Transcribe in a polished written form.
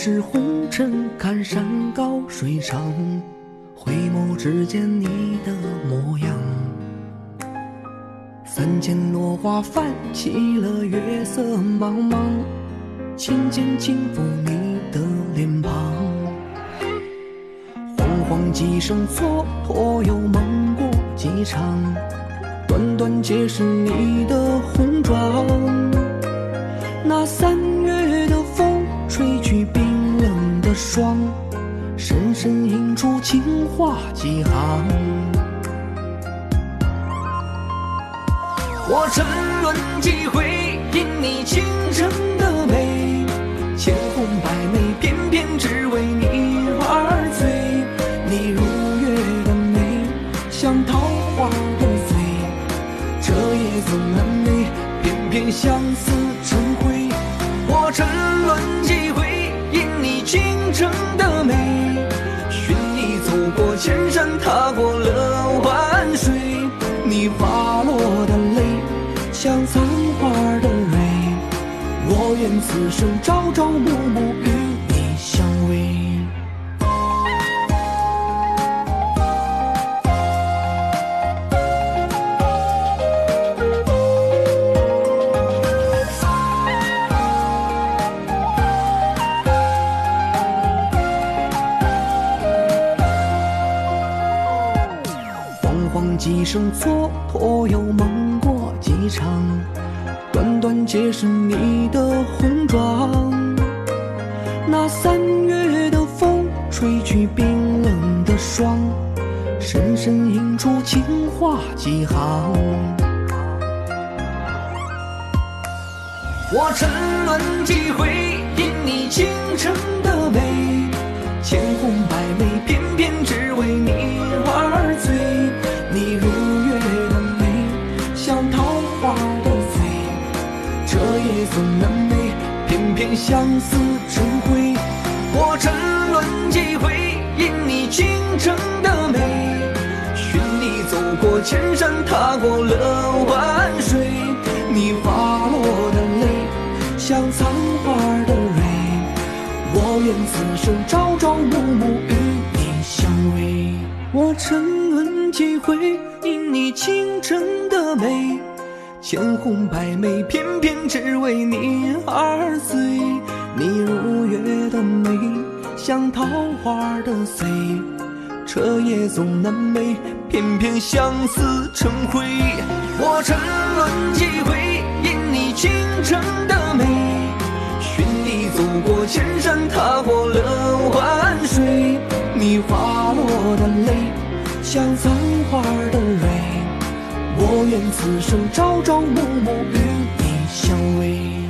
是红尘，看山高水长，回眸只见你的模样。3000落花泛起了月色茫茫，轻剑轻抚你的脸庞。惶惶几声蹉跎，又梦过几场，段段皆是你的红妆。那3月的风吹去冰冷的霜，深深印出情话几行。我沉沦几回，因你倾城的美，千红百媚，偏偏只为你而醉。你如月的美，像桃花的醉，彻夜总难寐，偏偏相思成灰。我沉沦几回，因你倾城的美，寻你走过千山，踏过了万水。你滑落的泪，像残花的蕊，我愿此生朝朝暮暮与你相偎。几声蹉跎，又梦过几场，段段皆是你的红妆。那3月的风吹去冰冷的霜，深深印出情话几行。我沉沦几回，因你倾城的美，千红百媚，偏偏只为你而醉。你如月的美，像桃花的醉，彻夜总难寐，偏偏相思成灰。我沉沦几回，因你倾城的美，寻你走过千山，踏过了万水。你滑落的泪，像残花的蕊，我愿此生朝朝暮暮与你相偎。我沉沦几回，因你倾城的美，千红百媚，偏偏只为你而醉。你如月的美，像桃花的醉，彻夜总难寐，偏偏相思成灰。我沉沦几回，因你倾城的美，寻你走过千山，踏过了万水。你滑落的泪，像残花的蕊，我愿此生朝朝暮暮与你相偎。